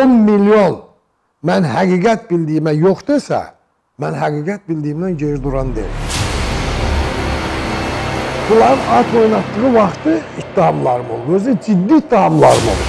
10 milyon mən həqiqət bildiyimə yox desə, mən həqiqət bildiyimdən geri duran deyil. Bunların at oynatdığı vaxtı ittihamlarım oldu. Özü ciddi ittihamlarım oldu.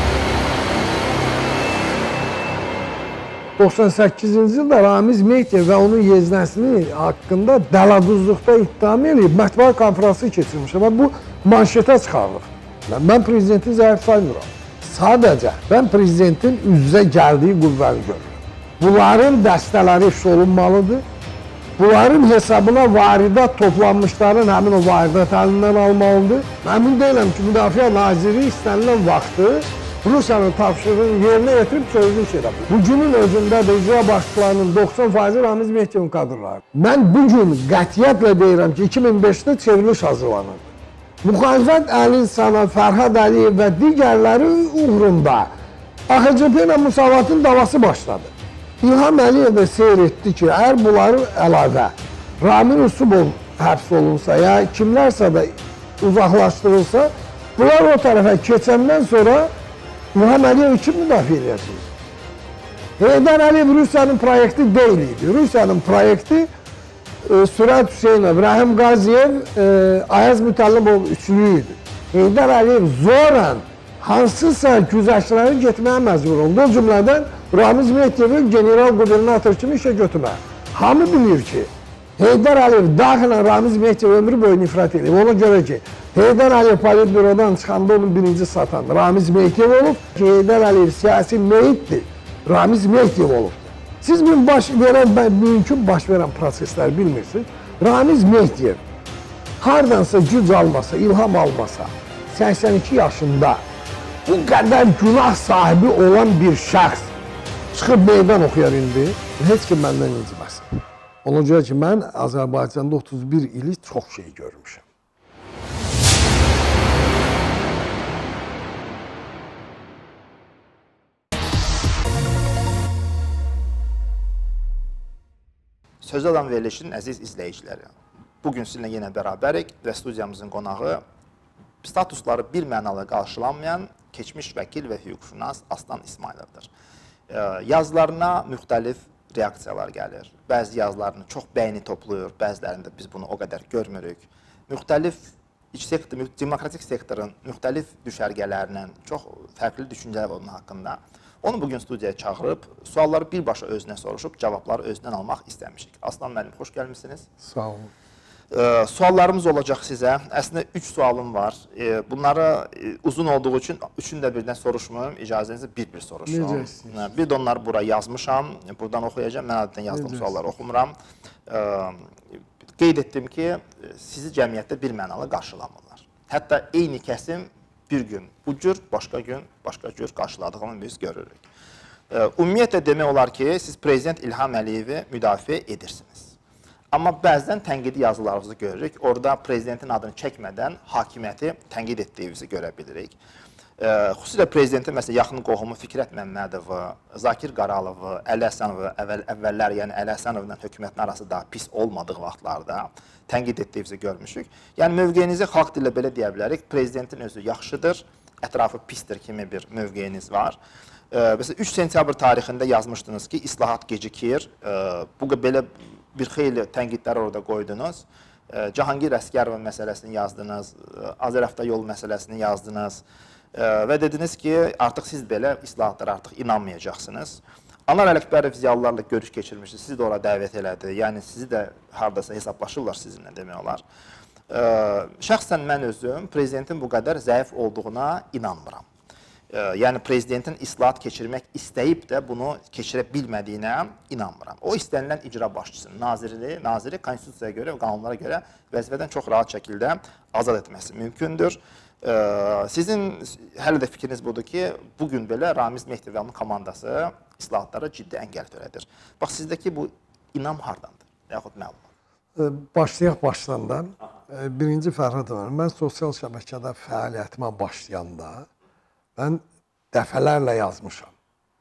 98-ci ildə Ramiz Mehdiyev və onun yeznəsini haqqında dəladuzluqda ittiham edib mətbuat konfransı keçirmişəm və bu manşetə çıxarılır. Mən prezidenti zəif saymıram. Sadəcə mən prezidentin üzrə gəldiyi qüvvəni görürəm. Bunların dəstələri ifş olunmalıdır. Bunların hesabına varidat toplanmışların həmin o varidat əlindən almalıdır. Əmin deyiləm ki, Müdafiə Naziri istənilən vaxtı Rusiyanın tapşırığını yerinə yetirib çözülüş edə bilir. Bugünün özündə də icra başlıqlarının 90% Ramiz Mehdiyevin kadrları. Mən bugün qətiyyətlə deyirəm ki, 2005-də çevriliş hazırlanırdı. Müxalifət əlin sana Fərhad Əliyev və digərləri uğrunda AXCP ilə müsavatın davası başladı. İlham Əliyev də seyr etdi ki, əgər bunları əlavə Ramin Usubov həbs olunsa ya kimlərsə də uzaqlaşdırılsa, bunlar o tərəfə keçəndən sonra İlham Əliyev kim müdafiə edirsiniz? Heydər Əliyev Rusiyanın proyekti deyil idi. Rusiyanın proyekti Sürət Hüseynov, Rəhim Qaziyev, Ayaz Mütəllibov üçlüyü idi. Heydər Əliyev zoran hansısa güzəştləri getməyə məcbur oldu. O cümlədən Ramiz Mehdiyevi general gubernator kimi işə götürməyə. Hamı bilir ki, Heydər Əliyev daxilən Ramiz Mehdiyev ömrü boyu nifrət edib. Ona görə ki, Heydər Əliyev Politbürodan çıxanda onun birinci satan Ramiz Mehdiyev olub. Heydər Əliyev siyasi meyitdir. Ramiz Mehdiyev olub. Siz mümkün baş verən prosesləri bilmirsiniz. Ramiz Mehdiyev hardansa güc almasa, ilham almasa, 82 yaşında bu qədər günah sahibi olan bir şəxs çıxıb meydan oxuyar indi, heç kim məndən inciməsin. Ona görə ki, mən Azərbaycanda 31 ili çox şey görmüşəm. Sözü olan verilişin əziz izləyiciləri, bugün sizinlə yenə bərabərik və studiyamızın qonağı statusları bir mənalı qarşılanmayan keçmiş vəkil və hüquqşünas Aslan İsmayılovdur. Yazılarına müxtəlif reaksiyalar gəlir. Bəzi yazılarını çox bəyni toplayır, bəzilərində biz bunu o qədər görmürük. Müxtəlif demokratik sektorun müxtəlif düşərgələrindən çox fərqli düşüncələr onun haqqında. Onu bugün studiyaya çağırıb, sualları birbaşa özünə soruşub, cavabları özündən almaq istəmişik. Aslan müəllim, xoş gəlmişsiniz. Sağ olun. Suallarımız olacaq sizə. Əslində 3 sualım var. Bunları uzun olduğu üçün üçünü də birdən soruşmuyorum. İcazənizlə bir-bir soruşurum. Bir də onları bura yazmışam. Buradan oxuyacağım. Mən adətən yazdığım sualları oxumuram. Qeyd etdim ki, sizi cəmiyyətdə bir mənalı qarşılamırlar. Hətta eyni kəsim bir gün bu cür, başqa gün başqa cür qarşıladığını biz görürük. Ümumiyyətlə demək olar ki, siz Prezident İlham Əliyevi müdafiə edirsiniz. Amma bəzən tənqidi yazılarınızı görürük. Orada prezidentin adını çəkmədən hakimiyyəti tənqid etdiyinizi görə bilirik. Xüsusilə prezidentin məsələn yaxın qohumu Fikrət Məmmədovu, Zakir Qaralovu, Əli Əsənovu əvvəllər, yəni Əli Əsənovla hökumətin arası daha pis olmadığı vaxtlarda tənqid etdiyinizi görmüşük. Yəni mövqeyinizi xalq dillə belə deyə bilərik. Prezidentin özü yaxşıdır, ətrafı pisdir kimi bir mövqeyiniz var. Məsələn 3 sentyabr tarixində yazmışdınız ki, islahat gecikir. Bu belə bir xeyli tənqidləri orada qoydunuz. Cahangir Əsgərov məsələsini yazdınız, Azərəftayol məsələsini yazdınız və dediniz ki, artıq siz belə islahatlara artıq inanmayacaqsınız. Anar Ələkbərov ziyalılarla görüş keçirmişdi, sizi də ora dəvət elədi. Yəni sizi də haradasa hesablaşırlar sizinlə demək olar. Şəxsən mən özüm prezidentin bu qədər zəif olduğuna inanmıram. Yəni prezidentin islahat keçirmək istəyib də bunu keçirə bilmədiyinə inanmıram. O istənilən icra başçısının naziri konstitusiyaya görə və qanunlara görə vəzifədən çox rahat şəkildə azad etməsi mümkündür. Sizin hələ də fikriniz budur ki, bugün belə Ramiz Mehdiyev və onun komandası islahatlara ciddi əngəl törədir. Bax, sizdəki bu inam hardandır, yaxud məlumat? Başlayaq başlandan. Birinci Fərhad var. Mən sosial şəbəkədə fəaliyyətimə başlayanda mən dəfələrlə yazmışam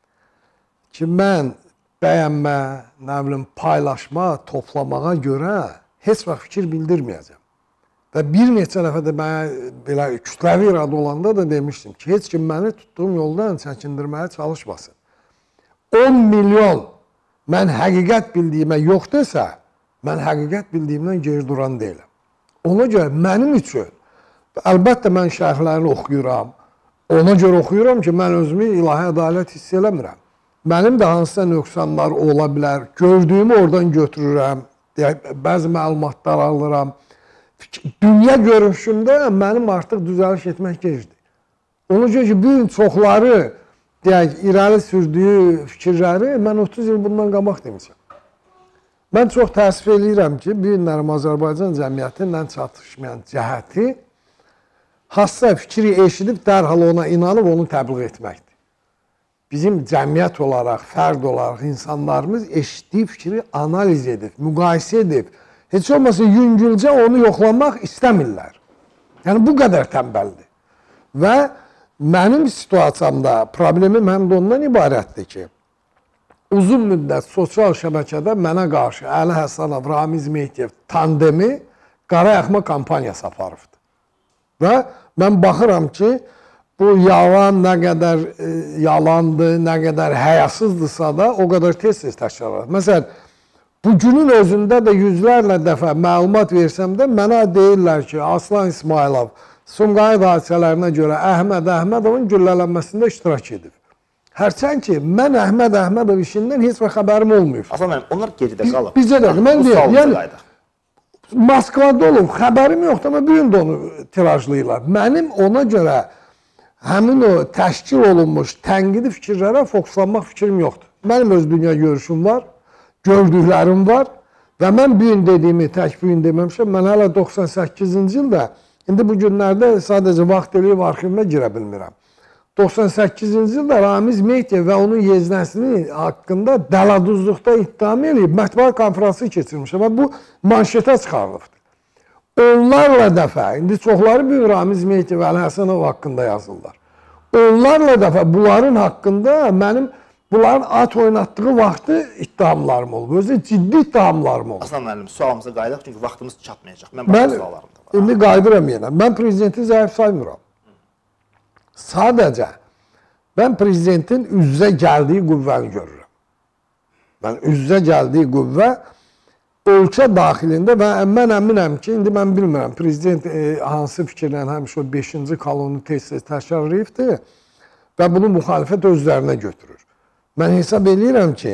ki, mən bəyənmə, nə bilim, paylaşma, toplamağa görə heç vaxt fikir bildirməyəcəm. Və bir neçə dəfə də mənə belə kütləvi irad olanda da demişdim ki, heç kim məni tutduğum yoldan çəkindirməyə çalışmasın. 10 milyon mən həqiqət bildiyimə yox desə, mən həqiqət bildiyimdən geri duran deyiləm. Ona görə mənim üçün, əlbəttə mən şərhlərini oxuyuram. Ona görə oxuyuram ki, mən özümü ilahi ədalət hiss eləmirəm. Mənim də hansısa nöqsanlar ola bilər. Gördüyümü oradan götürürəm. Bəzi məlumatlar alıram. Dünya görüşümdə mənim artıq düzəliş etmək gecdir. Ona görə ki, bu gün çoxları irəli sürdüyü fikirləri mən 30 il bundan qabaq demişəm. Mən çox təəssüf edirəm ki, bu günlərim Azərbaycan cəmiyyətinin ən çatışmayan cəhəti hansısa fikri eşidib dərhal ona inanıb onu təbliğ etməkdir. Bizim cəmiyyət olaraq, fərd olaraq insanlarımız eşitdiyi fikri analiz edib, müqayisə edib, heç olmasa yüngülcə onu yoxlamaq istəmirlər. Yəni, bu qədər tənbəldir. Və mənim situasiyamda problemim həm də ondan ibarətdir ki, uzun müddət sosial şəbəkədə mənə qarşı Əli Həsənov, Ramiz Mehdiyev tandemi qara yaxma kampaniyası aparıbdır. Və mən baxıram ki, bu yalan nə qədər yalandır, nə qədər həyasızdırsa da o qədər tez-tez təkrarlanır. Məsələn, bugünün özündə də yüzlərlə dəfə məlumat versəm də mənə deyirlər ki, Aslan İsmailov Sumqayıt hadisələrinə görə Əhməd Əhmədovun güllələnməsində iştirak edib. Hərçənd ki, mən Əhməd Əhmədov işindən heç bir xəbərim olmayıb. Aslan müəllim, onlar geridə qalıb. Bizə də, mən deyim, yəni, Moskvada olub, xəbərim yoxdur, amma bir gün də onu tirajlayırlar. Mənim ona görə həmin o təşkil olunmuş tənqidi fikirlərə fokuslanmaq fikrim yoxdur. Mənim öz dünya görüşüm var, gördüklərim var və mən bir gün dediyimi tək bir gün deməmişəm. Mən hələ 98-ci ildə, indi bu günlərdə sadəcə vaxt eləyib arxivimə girə bilmirəm. 98-ci ildə Ramiz Mehdiyev və onun yeznəsini haqqında dəladuzluqda ittiham eləyib mətbuat konfransı keçirmişəm və bu manşetə çıxarılıbdır. Onlarla dəfə, indi çoxları bir Ramiz Mehdiyev və Əli Həsənov haqqında yazırlar. Onlarla dəfə bunların haqqında mənim bunların at oynatdığı vaxtı ittihamlarım olub. Özü ciddi ittihamlarım olub. Aslan müəllim, sualımıza qayıdaq çünki vaxtımız çatmayacaq. Mən başqa suallarım da var. İndi qayıdıram yenə. Mən prezidenti zəif saymıram. Sadəcə, mən prezidentin üz-üzə gəldiyi qüvvəni görürəm. Mən üz-üzə gəldiyi qüvvə ölkə daxilində və mən əminəm ki, indi mən bilmirəm, prezident hansı fikirlə həmişə o 5-ci kolonu tez-tez təkrarlayıbdır və bunu müxalifət özlərinə götürür. Mən hesab edirəm ki,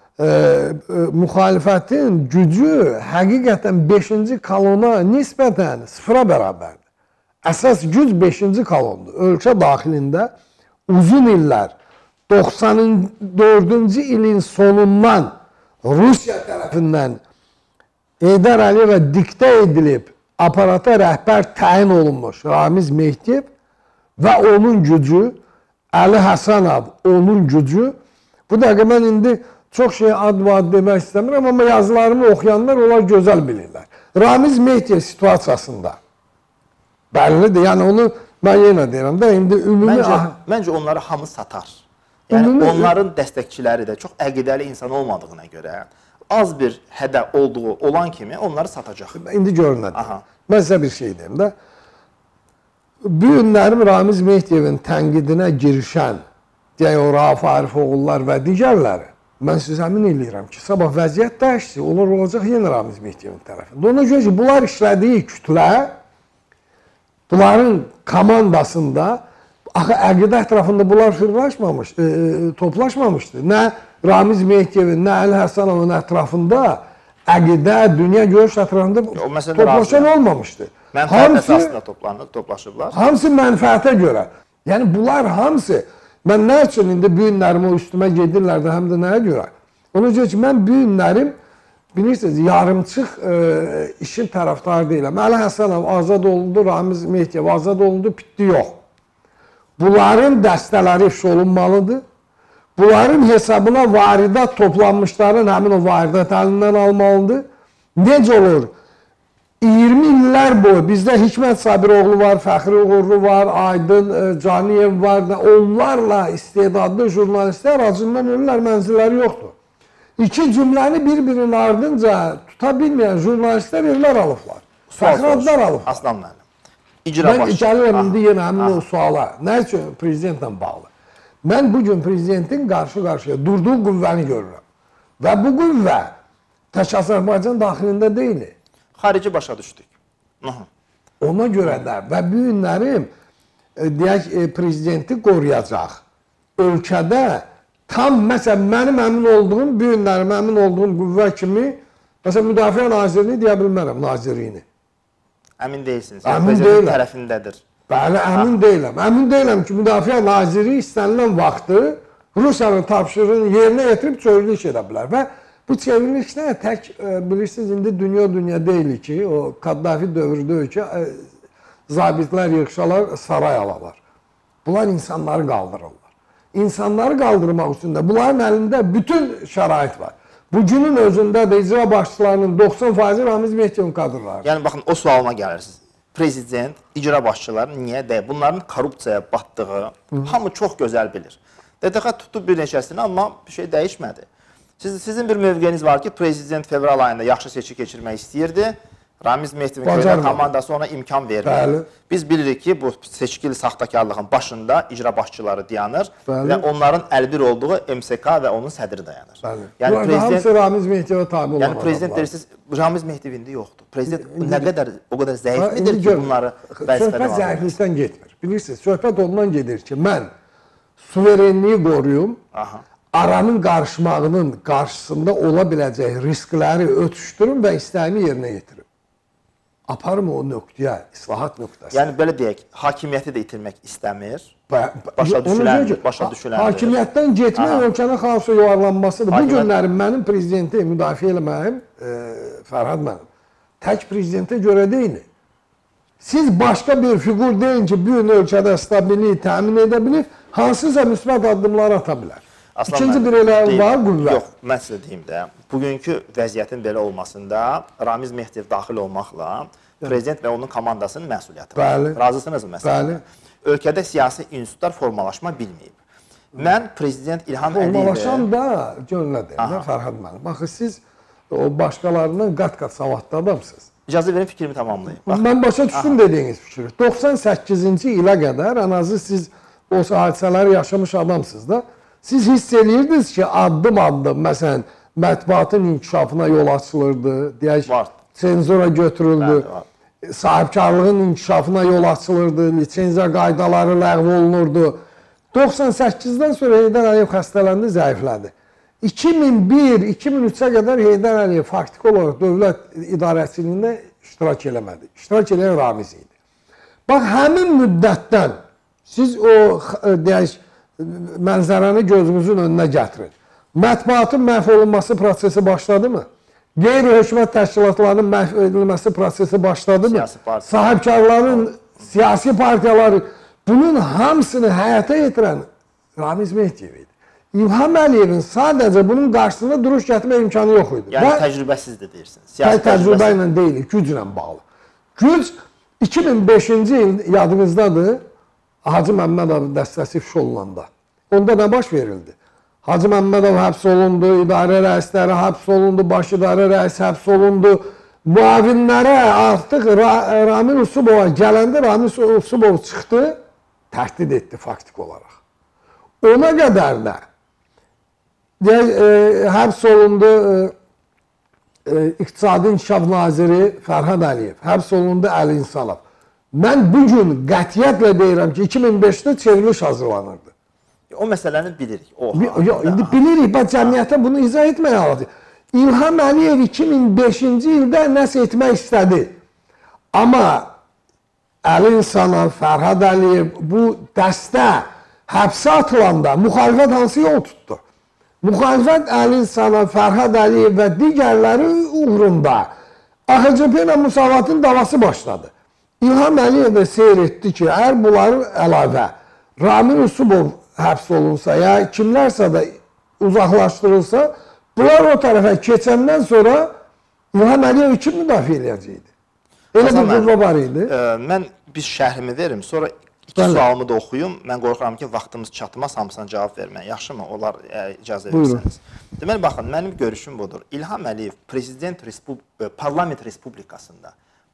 müxalifətin gücü həqiqətən 5-ci kolona nisbətən sıfıra bərabərdir. Əsas güc 5-ci kolondur. Ölkə daxilində uzun illər 94-cü ilin sonundan Rusiya tərəfindən Heydər Əliyevə diktə edilib aparata rəhbər təyin olunmuş Ramiz Mehdiyev və onun gücü, Əli Həsənov onun gücü. Bu dəqiqə mən indi çox şey ad-vad demək istəmirəm, amma yazılarımı oxuyanlar onlar gözəl bilirlər. Ramiz Mehdiyev situasiyasında bəllidir. Yəni onu mən yenə deyirəm də indi ümumi... Məncə onları hamı satar. Yəni onların dəstəkçiləri də çox əqidəli insan olmadığına görə az bir hədə olduğu olan kimi onları satacaq. İndi görün nədir. Mən sizə bir şey deyim də. Bu günlərim Ramiz Mehdiyevin tənqidinə girişən deyək o Rauf Arif oğullar və digərləri mən sizə əmin edirəm ki, sabah vəziyyət dəyişsi, onlar olacaq yenə Ramiz Mehdiyevin tərəfində. Ona görə ki, bunlar işlədiyi kütlə bunların komandasında axı əqidə ətrafında bunlar toplaşmamışdı. Nə Ramiz Mehdiyevin, nə Əli Həsənovun ətrafında əqidə, dünya görüş ətrafında toplaşan olmamışdı. Mənfəət əsasında toplaşıblar. Hamısı mənfəətə görə. Yəni bunlar hamısı, mən nə üçün indi bu günlərim o üstümə gedirlər də həm də nəyə görə? Ona görə ki, mən bu günlərim bilirsiniz, yarımçıq işin tərəfdarı deyiləm. Əli Həsənov azad olundu, Ramiz Mehdiyev azad olundu, bitdi yox. Bunların dəstələri ifşa olunmalıdır. Bunların hesabına varidat toplanmışların həmin o varidat əlindən almalıdır. Necə olur? 20 illər boyu bizdə Hikmət Sabiroğlu var, Fəxri Uğurlu var, Aydın Caniyev var. Onlarla istedadlı jurnalistlər acından ölürlər, mənzilləri yoxdur. İki cümləni bir-birinin ardınca tuta bilməyən jurnalistlər evlər alıblar. Fəxradlar alıb. Aslan müəllim. İcra Mən başçı. gəlirəm indi yenə həmin o suala. Nə üçün prezidentlə bağlı? Mən bugün prezidentin qarşı-qarşıya durduğu qüvvəni görürəm. Və bu qüvvə tək Azərbaycan daxilində deyil. Xarici başa düşdük. Ona görə də və bu günlərim deyək prezidenti qoruyacaq. Ölkədə tam məsələn mənim əmin olduğum, bu günlərim əmin olduğum qüvvə kimi məsələn Müdafiə Nazirini deyə bilmərəm, naziriyini. Əmin deyilsiniz. Əmin prezident deyiləm. tərəfindədir. Bəli, əmin deyiləm. Əmin deyiləm ki, Müdafiə Naziri istənilən vaxtı Rusiyanın tapşırığını yerinə yetirib çevriliş edə bilər. Və bu çevrilişdə tək bilirsiniz, indi dünya deyil ki, o Kaddafi dövrüdür ki, zabitlər yığışalar, saray alalar. Bunlar insanları qaldırırlar. İnsanları qaldırmaq üçün də bunların əlində bütün şərait var. Bugünün özündə də icra başçılarının 90% Ramiz Mehdiyevin kadrları. Yəni baxın, o sualıma gəlirsiniz. Prezident, icra başçıları niyə deyil? Bunların korrupsiyaya batdığı hamı çox gözəl bilir. DTX tutdu bir neçəsini, amma bir şey dəyişmədi. Sizin bir mövqeyiniz var ki, prezident fevral ayında yaxşı seçki keçirmək istəyirdi. Ramiz Mehdiyevin komandası ona imkan vermir. Biz bilirik ki, bu seçkili saxtakarlığın başında icra başçıları dayanır və onların əlbir olduğu MSK və onun sədri dayanır. Yəni prezident Ramiz Mehdiyevə tabi olan yəni prezident deyirsiniz, Ramiz Mehdiyev indi yoxdur. Prezident nə qədər o qədər zəif midir ki, bunları vəzifədən söhbət zəiflikdən getmir. Bilirsiniz, söhbət ondan gedir ki, mən suverenliyi qoruyum, aranın qarışmağının qarşısında ola biləcək riskləri ötüşdürüm və istəyimi yerinə yetirim. Aparım o nöqtəyə, islahat nöqtəsi. Yəni belə deyək, hakimiyyəti də itirmək istəmir, başa düşüləndir. Hakimiyyətdən getmək ölkənin xaosa yuvarlanmasıdır. Bu günlərin mənim prezidenti müdafiə eləməyim, Fərhad mənim, tək prezidentə görə deyil. Siz başqa bir figur deyin ki, bu gün ölkədə stabilliyi təmin edə bilir, hansısa müsbət addımlar ata bilər. İkinci bir elə var, qüvvə. Yox, mən sizə deyim də, bugünkü vəziyyətin belə olmasında Ramiz Mehdiyev daxil olmaqla prezident və onun komandasının məsuliyyəti var. Razısınızmı məsələn? Ölkədə siyasi institutlar formalaşma bilməyib. Mən prezident İlham Əliyev... Formalaşan da, gönlə deyim, Fərhad mənim. Baxın, siz o başqalarından qat-qat savadlı adamsınız. İcazə verin, fikrimi tamamlayayım. Mən başa düşdüm dediyiniz fikri. 98-ci ilə qədər, ən azı siz o hadisələri yaşamış adamsınız da, siz hiss edirdiniz ki, addım-addım, məsələn, mətbuatın inkişafına yol açılırdı, deyək, senzura götürüldü, sahibkarlığın inkişafına yol açılırdı, lisenziya qaydaları ləğv olunurdu. 98-dən sonra Heydər Əliyev xəstələndi, zəiflədi. 2001-2003-ə qədər Heydər Əliyev faktiki olaraq dövlət idarəçiliyində iştirak eləmədi. İştirak edən Ramiz idi. Bax, həmin müddətdən siz o, deyək, mənzərəni gözünüzün önünə gətirin. Mətbuatın məhv olunması prosesi başladı mı? Qeyri-hökumət təşkilatlarının məhv edilməsi prosesi başladı mı? Sahibkarların, siyasi partiyaları, bunun hamısını həyata yetirən Ramiz Mehdiyev idi. İlham Əliyevin sadəcə bunun qarşısında duruş gətirmə imkanı yox idi. Yəni təcrübəsizdir deyirsiniz. Təcrübə ilə deyil, güclə bağlı. Güc 2005-ci il yadınızdadır, Hacı Məmmədov dəstəsi ifşa olunanda. Onda nə baş verildi? Hacı Məmmədov həbs olundu, idarə rəisləri həbs olundu, baş idarə rəisi həbs olundu. Müavinlərə artıq Ramin Usubova gələndə Ramin Usubov çıxdı, təhdid etdi faktik olaraq. Ona qədər də həbs olundu İqtisadi İnkişaf Naziri Fərhad Əliyev, həbs olundu Əli İnsanov. Mən bugün qətiyyətlə deyirəm ki, 2005-də çevriliş hazırlanırdı. O məsələni bilirik. Bilirik, bax, cəmiyyətə bunu izah etməyə lazım. İlham Əliyev 2005-ci ildə nəsə etmək istədi. Amma Əli İnsanov, Fərhad Əliyev bu dəstə həbsə atılanda müxalifət hansı yol tutdu? Müxalifət Əli İnsanov, Fərhad Əliyev və digərləri uğrunda AXCP ilə müsavatın davası başladı. İlham Əliyev də seyr etdi ki, əgər bunların əlavə Ramin Usubov həbs olunsa, ya kimlərsə də uzaqlaşdırılsa, bunlar o tərəfə keçəndən sonra İlham Əliyev kim müdafiə edəcəkdi? Elə bir qurba var idi. Mən bir şərhimi verim, sonra iki sualımı da oxuyum. Mən qorxuram ki, vaxtımız çatmaz, hamısına cavab vermək. Yaxşı mı? Onlar icazə verirsiniz. Deməli, baxın, mənim görüşüm budur. İlham Əliyev Parlament Respublikasında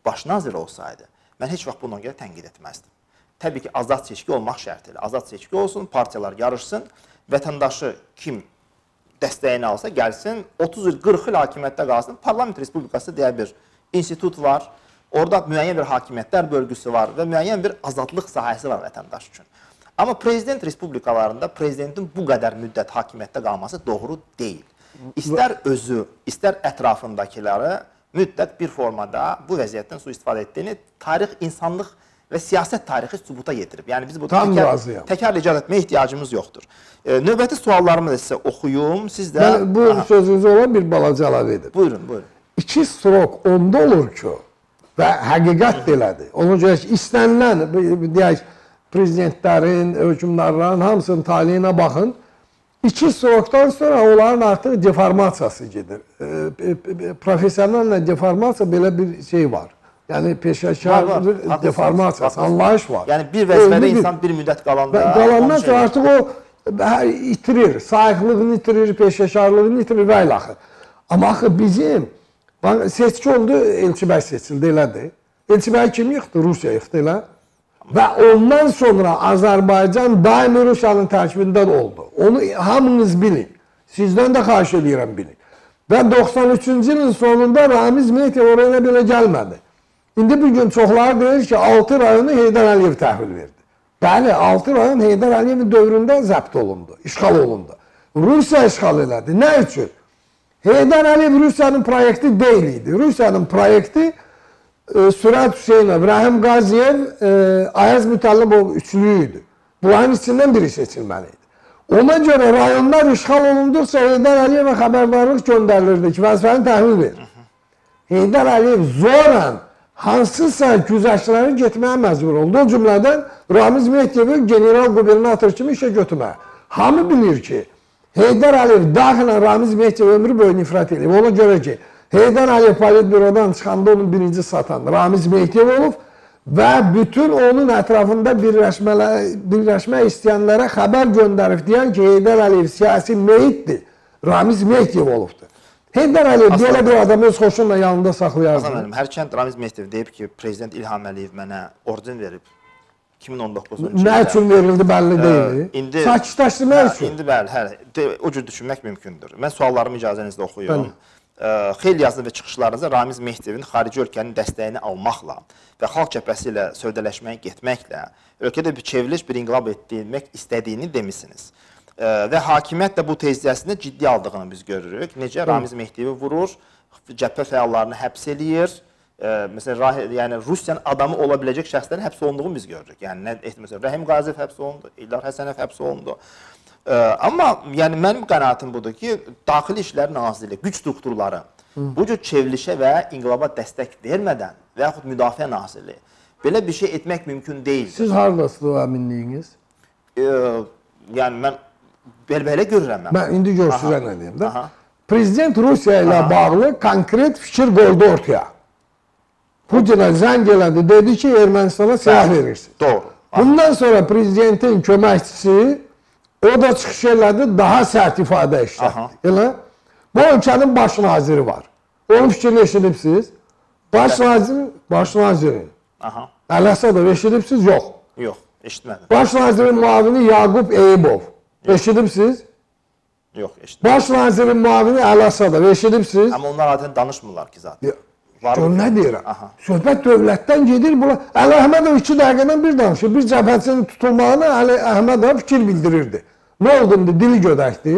baş nazir olsaydı, mən heç vaxt buna görə tənqid etməzdim. Təbii ki, azad seçki olmaq şərtilə. Azad seçki olsun, partiyalar yarışsın, vətəndaşı kim dəstəyini alsa gəlsin, 30 il, 40 il hakimiyyətdə qalsın. Parlament Respublikası deyə bir institut var, orada müəyyən bir hakimiyyətlər bölgüsü var və müəyyən bir azadlıq sahəsi var vətəndaş üçün. Amma prezident respublikalarında prezidentin bu qədər müddət hakimiyyətdə qalması doğru deyil. İstər özü, istər ətrafındakiləri müddət bir formada bu vəziyyətdən sui-istifadə etdiyini tarix, insanlıq və siyasət tarixi sübuta yetirib. Yəni biz bu təkrar icad etməyə ehtiyacımız yoxdur. Növbəti suallarımı da sizə oxuyum. Siz də... Bu sözünüzə olan bir balaca əlavə edib. Buyurun, buyurun. 2 strok onda olur ki, və həqiqət belədir. Ona görə ki, istənilən, deyək, prezidentlərin, hökümdarların hamısının taliyinə baxın. 2 strokdan sonra onların artıq deformasiyası gedir. Profesyonel deformasiya belə bir şey var. Yəni peşəkar deformasiyası, anlayış var. Yəni bir vəzifədə insan bir müddət qalanda... Qalandan sonra artıq o itirir, sayıqlığını itirir, peşəkarlığını itirir və ilə axır. Amma axı bizim seçki oldu, Elçi bəy seçildi, elədir. Elçi bəy kim yıxdı? Rusiya yıxdı, elə. Və ondan sonra Azərbaycan daimi Rusiyanın tərkibində oldu. Onu hamınız bilin. Sizdən də xahiş edirəm bilin. Və 93-cü ilin sonunda Ramiz Mehdiyev oraya belə gəlmədi. İndi bir gün çoxları deyir ki, 6 rayonu Heydər Əliyev təhvil verdi. Bəli, 6 rayon Heydər Əliyevin dövründə zəbt olundu, işğal olundu. Rusiya işğal elədi. Nə üçün? Heydər Əliyev Rusiyanın proyekti deyil idi. Rusiyanın proyekti Sürət Hüseynov, Rəhim Qaziyev, Ayaz Mütəllibov üçlüyü idi. Bunların içindən biri seçilməli idi. Ona görə rayonlar işğal olunduqca Heydər Əliyevə xəbərdarlıq göndərilirdi ki, vəzifəni təhvil verir. Heydər Əliyev zorla hansısa güzəştlərə getməyə məcbur oldu. O cümlədən Ramiz Mehdiyevi general qubernator kimi işə götürməyə. Hamı bilir ki, Heydər Əliyev daxilən Ramiz Mehdiyev ömrü boyu nifrət edib. Ona görə ki, Heydər Əliyev politbürodan çıxanda onun birinci satan Ramiz Mehdiyev olub və bütün onun ətrafında birləşmək istəyənlərə xəbər göndərib deyən ki, Heydər Əliyev siyasi meyitdir, Ramiz Mehdiyev olubdur. Heydər Əliyev belə bir adamı öz xoşunla yanında saxlayardı. Hərçənd Ramiz Mehdiyev deyib ki, Prezident İlham Əliyev mənə orden verib 2019-cu ildə. Nə üçün verildi bəlli deyil. Sakitləşdirmək üçün. İndi bəli, o cür düşünmək mümkündür. Mən suallarımı icazənizlə oxuyuyorum. Xeyli yazılı və çıxışlarınızda Ramiz Mehdiyevin xarici ölkənin dəstəyini almaqla və xalq cəbhəsi ilə sövdələşməyə getməklə ölkədə bir çevriliş, bir inqilab etdirmək istədiyini demisiniz. Və hakimiyyət də bu tezliyəsində ciddi aldığını biz görürük. Necə Ramiz Mehdiyevi vurur, cəbhə fəallarını həbs eləyir. Məsələn, yəni Rusiyanın adamı ola biləcək şəxslərin həbs olunduğunu biz görürük. Yəni Rəhim Qaziyev həbs olundu, İlham Həsənov həbs olundu. Amma yəni mənim qənaətim budur ki, Daxili İşlər Nazirliyi, güc strukturları bu cür çevrilişə və inqilaba dəstək vermədən və yaxud Müdafiə Nazirliyi belə bir şey etmək mümkün deyildir. Siz haradasınız o əminliyiniz? Yəni mən belə görürəm mən. Mən indi görüşürəm nə deyim də. Prezident Rusiya ilə bağlı konkret fikir qoydu ortaya. Putinə zəng elədi, dedi ki, Ermənistana silah verirsiniz. Doğru. Bundan sonra prezidentin köməkçisi o da çıxış elədi, daha sərt ifadə işlətdi. Elə? Bu ölkənin baş naziri var. Onun fikrini eşidibsiniz. Baş naziri. Əl-Əsədov eşidibsiniz? Yox. Yox, eşitmədim. Baş nazirin müavini Yaqub Eyübov. Eşidibsiniz? Yox, eşitmədim. Baş nazirin müavini Əl-Əsədov. Eşidibsiniz? Amma onlar zaten danışmırlar ki zaten. Gör nə deyirəm? Söhbət dövlətdən gedir. Əli Əhmədov 2 dəqiqədən bir danışır. Bir cəbhəçinin tutulmağına Əli Əhmədov fikir bildirirdi. Nə oldu indi? Dili gödəkdi.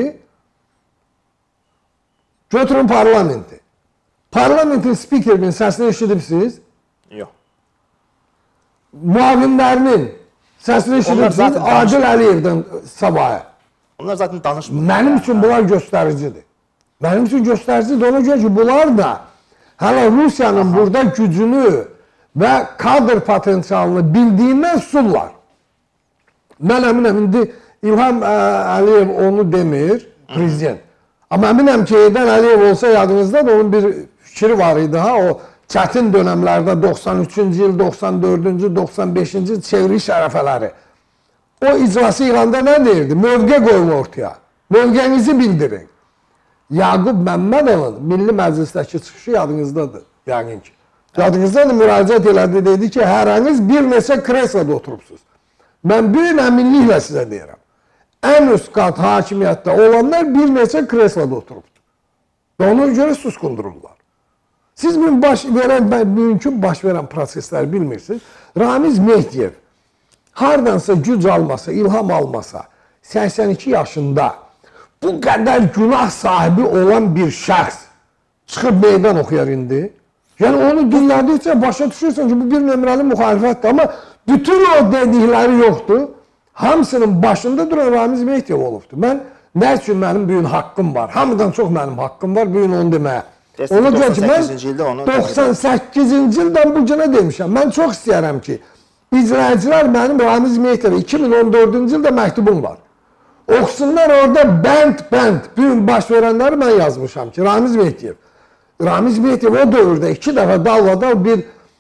Götürün parlamenti. Parlamentin spikerinin səsini eşidibsiniz? Yox. Müavinlərinin səsini eşidibsiniz? Adil Əliyevdən sabahı. Onlar zaten danışmırlar. Mənim üçün bunlar göstəricidir. Mənim üçün göstəricidir. Ona görə ki, bunlar da hələ Rusiyanın burada gücünü və kadr potensialını bildiyindən susurlar. Mən əminəm, indi İlham Əliyev onu demir, prezident. Amma əminəm ki, Heydər Əliyev olsa yadınızda da onun bir fikri var idi. O çətin dönəmlərdə 93-cü il, 94-cü, 95-ci il çevriliş ərəfələri. O icrası İranda nə deyirdi? Mövqe qoyun ortaya. Mövqenizi bildirin. Yaqub Məmmədovun Milli Məclisdəki çıxışı yadınızdadır, yəqin ki. Yadınızda da müraciət elədi, dedi ki, hərəniz bir neçə kresloda oturubsunuz. Mən böyük əminliklə sizə deyirəm. Ən üst qat hakimiyyətdə olanlar bir neçə kresloda oturubdur. Və ona görə suskundururlar. Siz bugünkü baş verən prosesləri bilmirsiniz. Ramiz Mehdiyev hardansa güc almasa, ilham almasa, 82 yaşında bu qədər günah sahibi olan bir şəxs çıxıb meydan oxuyar indi. Yəni onu dinlədikcə başa düşürsən ki, bu bir nömrəli müxalifətdir. Amma bütün o dedikləri yoxdur. Hamısının başında duran Ramiz Mehdiyev olubdur. Mən nə üçün mənim bugün haqqım var? Hamıdan çox mənim haqqım var bugün onu deməyə. Ona görə ki, mən 98-ci ildən bu günə demişəm. Mən çox istəyərəm ki, icracılar mənim Ramiz Mehdiyev 2014-cü ildə məktubum var. Oxusunlar orada bənd, bugün baş verənləri mən yazmışam ki, Ramiz Mehdiyev o dövrdə 2 dəfə dalbadal bir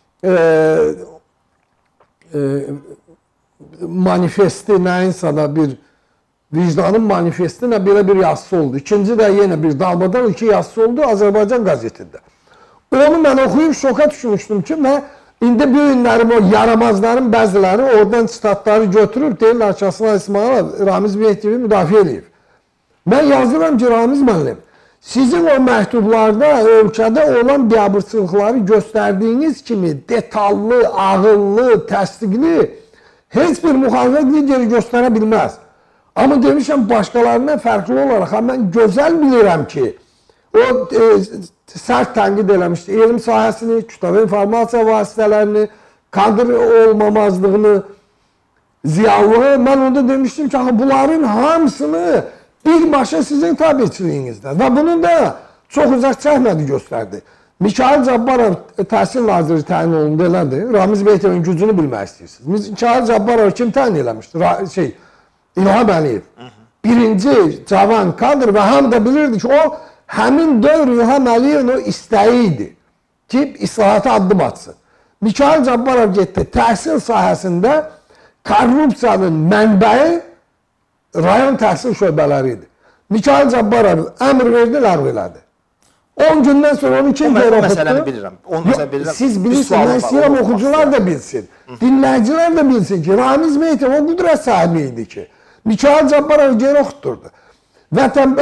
manifesti, nəyinsə da bir vicdanın manifesti nə belə bir yazısı oldu. İkinci də yenə bir dalbadal 2 yazısı oldu Azərbaycan qəzetində. Onu mən oxuyub şoka düşmüşdüm ki, və indi bu günlərim o yaramazların bəziləri oradan statları götürüb deyirlər ki, Aslan İsmail Ramiz Mehdiyevi müdafiə edib. Mən yazıram ki, Ramiz müəllim, sizin o məktublarda ölkədə olan biabırçılıqları göstərdiyiniz kimi detallı, ağıllı, təsdiqli heç bir müxalifət lideri göstərə bilməz. Amma demişəm, başqalarına fərqli olaraq, mən gözəl bilirəm ki, o sərt tənqid eləmişdi. Elm sahəsini, kütləvi informasiya vasitələrini, kadr olmamazlığını, ziyallığı. Mən onda demişdim ki, bunların hamısını birbaşa sizin tabiçiliyinizdə. Və bunu da çox uzaq çəkmədi göstərdi. Mikayıl Cabbarov təhsil naziri təyin olundu, elədir. Ramiz Mehdiyevin gücünü bilmək istəyirsiniz. Mikayıl Cabbarov kim təyin eləmişdir? İlham Əliyev. Birinci cavan kadr və hamı da bilirdi ki, o həmin dövr İlham Əliyevin o istəyi idi ki, islahata addım atsın. Mikayıl Cabbarov getdi, təhsil sahəsində korrupsiyanın mənbəyi rayon təhsil şöbələri idi. Mikayıl Cabbarov əmr verdi, ləğv elədi. 10 gündən sonra onu kim görə oxutdu? O məsələni bilirəm. Siz bilirsiniz, mən istəyirəm oxucular da bilsin, dinləyicilər də bilsin ki, Ramiz Mehdiyev o qüdrət sahibi idi ki, Mikayıl Cabbarov geri oxutdurdu. Vətən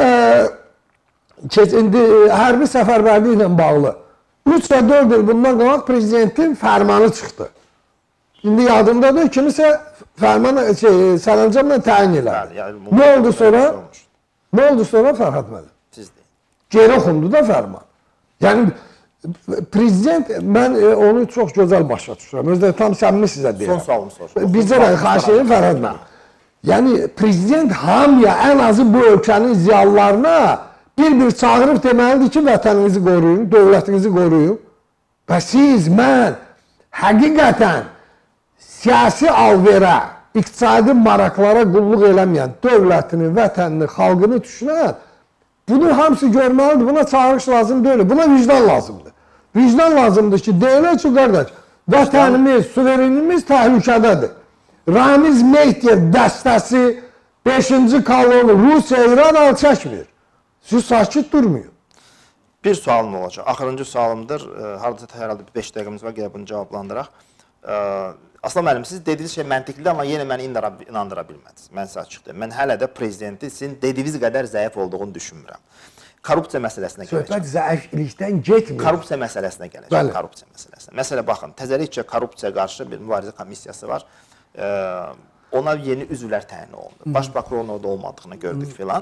hərbi səfərbərliyi ilə bağlı 3 və 4 il bundan qabaq prezidentin fərmanı çıxdı. İndi yadımdadır, kimisə sərəncamla təyin elədi. Nə oldu sonra? Nə oldu sonra Fərhad müəllim? Geri oxundu da fərman. Yəni, prezident, mən onu çox gözəl başa düşürəm. Özdə tam səmimi sizə deyirəm. Son sualımı soruşum. Bizə də xahiş edir Fərhad müəllim. Yəni, prezident hamıya, ən azı bu ölkənin ziyalılarına bir çağırıb deməlidir ki, vətəninizi qoruyun, dövlətinizi qoruyun. Və siz, mən həqiqətən siyasi alverə, iqtisadi maraqlara qulluq eləməyən dövlətini, vətənini, xalqını düşünən, bunu hamısı görməlidir, buna çağırış lazım deyil, buna vicdan lazımdır. Vicdan lazımdır ki, deyilər ki, qardaş, vətənimiz, suverenimiz təhlükədədir. Ramiz Mehdiyev dəstəsi 5-ci kolonu Rusiya, İran al çəkmir. Siz sakit durmuyor. Bir sualım olacaq. Axırıncı sualımdır. Hardasa hər halda 5 dəqiqəmiz var, gələ bunu cavablandıraq. Aslan müəllim, siz dediyiniz şey məntiqlidir, amma yenə məni inandıra bilmədiniz. Mən sizə açıq deyim. Mən hələ də prezidentin sizin dediyiniz qədər zəif olduğunu düşünmürəm. Korrupsiya məsələsinə gələcək. Söhbət zəiflikdən getmir. Korrupsiya məsələsinə gələcək. Korrupsiya məsələsinə. Məsələ, baxın, təzəlikcə korrupsiya qarşı bir mübarizə komissiyası var. Ona yeni üzvlər təyin olundu. Baş prokurorun orada olmadığını gördük filan.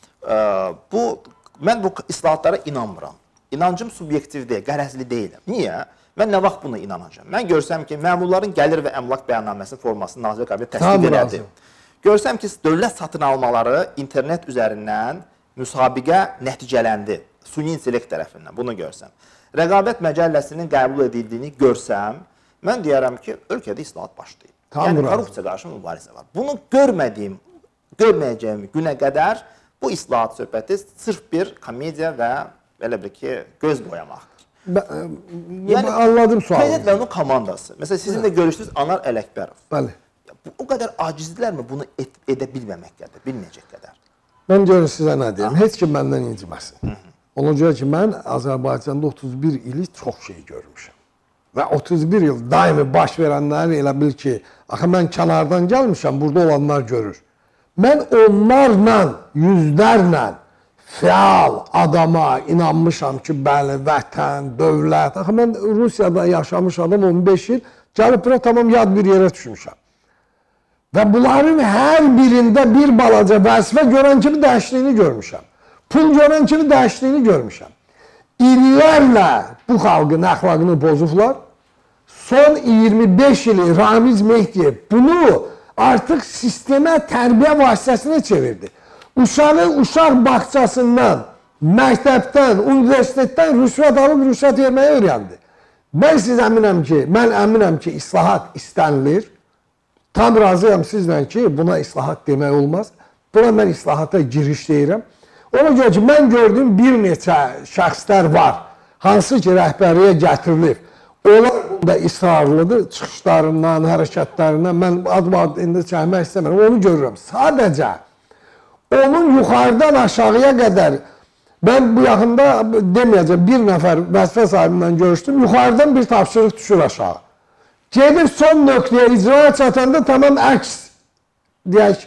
Mən bu islahatlara inanmıram. İnancım subyektiv deyil, qərəzli deyiləm. Niyə? Mən nə vaxt buna inanacağım? Mən görsəm ki, məmurların gəlir və əmlak bəyannaməsi formasını Nazirlər Kabineti təsdiq elədi. Görsəm ki, dövlət satın almaları internet üzərindən müsabiqə nəticələndi. Süni intellekt tərəfindən, bunu görsəm. Rəqabət məcəlləsinin qəbul edildiyini görsəm, mən deyərəm ki, ölkədə islahat başlayıb. Yəni, korrupsiya qarşı mübarizə var. Bunu görməyəcəyim günə qədər bu islahat söhbəti sırf bir komediya və belə bir ki, göz boyamaqdır. Yəni, anladım sualını. Prezident və onun komandası. Məsələn, sizin də görüşdünüz Anar Ələkbərov. Bəli. O qədər acizdirlərmi bunu edə bilməmək qədər, bilməyəcək qədər? Mən görün sizə nə deyəm, heç kim məndən inciməsin. Ona görə ki, mən Azərbaycanda 31 ili çox şey görmüşəm. və 31 il daimi baş verənləri elə bil ki, axı mən kənardan gəlmişəm, burada olanlar görür. Mən onlarla, yüzlərlə fəal adama inanmışam ki, bəli, vətən, dövlət. Axı mən Rusiyada yaşamış adam 15 il, gəlib bura tamam yad bir yerə düşmüşəm. Və bunların hər birində bir balaca vəzifə görən kimi dəyişdiyini görmüşəm. Pul görən kimi dəyişdiyini görmüşəm. İllərlə bu xalqın əxlaqını bozublar. Son 25 ili Ramiz Mehdiyev bunu artıq sistemə tərbiyə vasitəsinə çevirdi. Uşağı uşaq bağçasından, məktəbdən, universitetdən rüşvət alıb rüşvət verməyi öyrəndi. Mən əminəm ki, islahat istənilir. Tam razıyam sizlə ki, buna islahat demək olmaz. Buna mən islahata giriş deyirəm. Ona görə ki, mən gördüyüm bir neçə şəxslər var, hansı ki, rəhbərliyə gətirilib. Onlar bunda israrlıdır, çıxışlarından, hərəkətlərindən. Mən ad indi çəkmək istəmirəm, onu görürəm. Sadəcə, onun yuxarıdan aşağıya qədər, mən bu yaxında deməyəcəm, bir nəfər vəzifə sahibindən görüşdüm, yuxarıdan bir tapşırıq düşür aşağı. Gedib son nöqtəyə icraya çatanda tamam əks deyək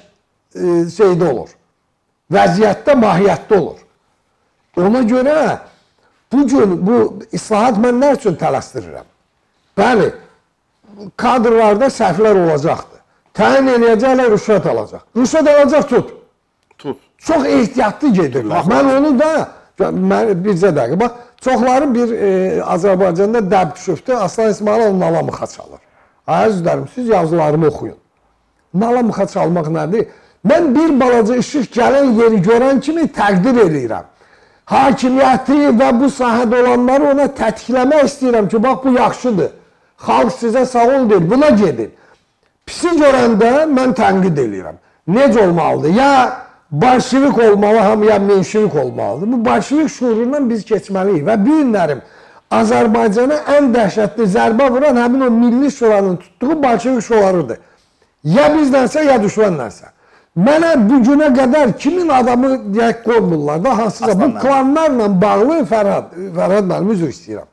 şeydə olur. Vəziyyətdə, mahiyyətdə olur. Ona görə bugün bu islahat mən nə üçün tələsdirirəm? Bəli, kadrlarda səhvlər olacaqdır. Təyin eləyəcəklər, rüşvət alacaq. Rüşvət alacaq, tut. Çox ehtiyatlı gedirlər. Mən onu da, bircə dəqiqə, bax, çoxları bir Azərbaycanda dəb düşübdür, Aslan İsmailov nala mıxa çalır. Əzizlərim, siz yazılarımı oxuyun. Nala mıxa çalmaq nədir? Mən bir balaca işıq gələn yeri görən kimi təqdir edirəm. Hakimiyyəti və bu sahədə olanları ona tətikləmək istəyirəm ki, bax, bu yaxşıdır. Xalq sizə sağ ol deyir, buna gedin. Pisi görəndə mən tənqid edirəm. Necə olmalıdır? Ya bolşevik olmalı, hamıya menşevik olmalıdır. Bu bolşevik şuurundan biz keçməliyik və bu günlərim Azərbaycana ən dəhşətli zərbə vuran həmin o milli şuranın tutduğu bolşevik şuarıdır. Ya bizdənsə, ya düşmənlənsə. Mənə bu günə qədər kimin adamı deyək qoymurlar da hansısa. Bu klanlarla bağlı Fərhad mənim üzr istəyirəm.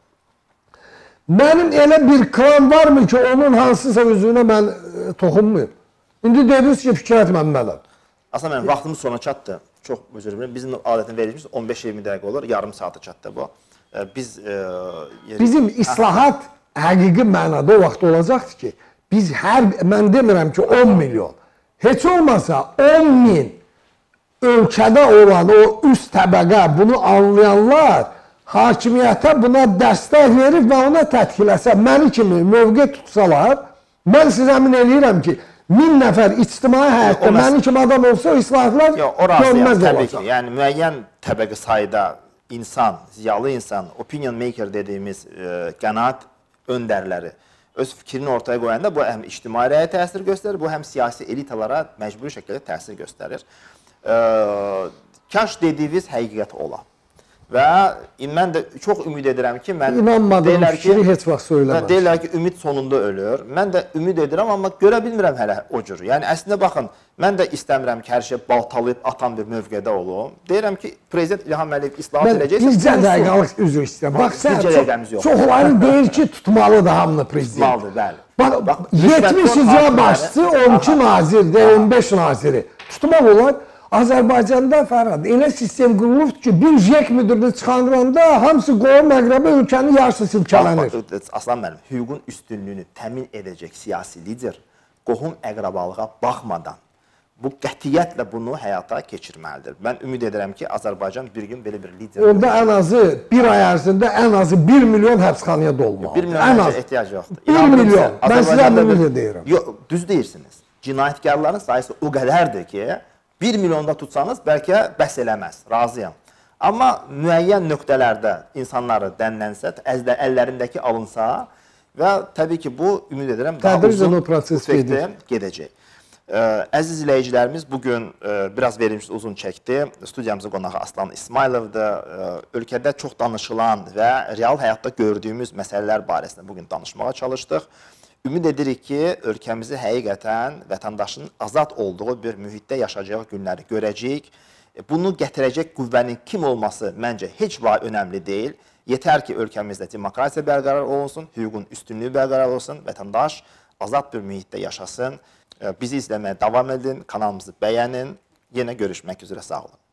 Mənim elə bir klan varmı ki, onun hansısa üzrünə mən toxunmuyum. İndi dediniz ki, Fikrət Məmmədov. Aslan mənim, vaxtımız sona çatdı. Çox özür dilərim. Bizim adətən verilmiş 15-20 dəqiqə olur, yarım saata çatdı bu. Bizim islahat həqiqi mənada o vaxt olacaqdır ki, biz mən demirəm ki, 10 milyon, heç olmasa 10 min ölkədə olan o üst təbəqə, bunu anlayanlar hakimiyyətə buna dəstək verib və ona tətkilləsə, məni kimi mövqe tutsalar, mən sizə əmin eləyirəm ki, 1000 nəfər ictimai həyatda məni kimi adam olsa, o islahatlar görməz olacaq. Yəni, müəyyən təbəqə sayda insan, ziyalı insan, opinion maker dediyimiz qənaət öndərləri öz fikrini ortaya qoyanda bu həm ictimai rəyə təsir göstərir, bu həm siyasi elitalara məcburi şəkildə təsir göstərir. Kaş dediyiniz həqiqət ola. Və mən də çox ümid edirəm ki, İnanmadığım fikri heç vaxt söyləməz. Deyirlər ki, ümid sonunda ölür. Mən də ümid edirəm, amma görə bilmirəm hələ o cür. Yəni, əslində baxın, mən də istəmirəm ki, hər şey baltalayıb atan bir mövqedə olum. Deyirəm ki, Prezident İlham Əliyev islahat edəcəksə... Bircə dəqiqalıq üzr istəyirəm. Bax, çoxları deyir ki, tutmalıdır hamını prezident. Tutmalıdır, bəli. Bax, 70 icra başçısı, 12 nazir, 15 naziri tutmaq olar. Azərbaycanda Fərhad, elə sistem qurulubdur ki, bir JEK müdürünü çıxandıranda hamısı qoyun məqrəbə ölkənin yarısı silkələnir. Aslan mənim, hüququn üstünlüyünü təmin edəcək siyasi lider qohum əqrabalığa baxmadan bu qətiyyətlə bunu həyata keçirməlidir. Mən ümid edirəm ki, Azərbaycan bir gün belə bir lider... Onda ən azı bir ay ərzində ən azı 1 milyon həbsxanaya dolmalıdır. 1 milyon ehtiyac yoxdur. 1 milyon, mən sizə ümid edirəm. Yox, düz deyirsiniz. Cinayətkarların sayısı o qədərdir ki, 1 milyonda tutsanız bəlkə bəs eləməz, razıyam. Amma müəyyən nöqtələrdə insanları dənlənsə, əllərindəki alınsa və təbii ki, bu ümid edirəm daha uzun effekti gedəcək. Əziz izləyicilərimiz, bugün biraz verilmiş uzun çəkdi. Studiyamızın qonağı Aslan İsmayılovdur. Ölkədə çox danışılan və real həyatda gördüyümüz məsələlər barəsində bugün danışmağa çalışdıq. Ümid edirik ki, ölkəmizi həqiqətən vətəndaşın azad olduğu bir mühitdə yaşayacağı günləri görəcəyik. Bunu gətirəcək qüvvənin kim olması məncə heç vaxt önəmli deyil. Yetər ki, ölkəmizdə demokratiya bərqərar olunsun, hüququn üstünlüyü bərqərar olsun, vətəndaş azad bir mühitdə yaşasın. Bizi izləməyə davam edin, kanalımızı bəyənin. Yenə görüşmək üzrə, sağ olun.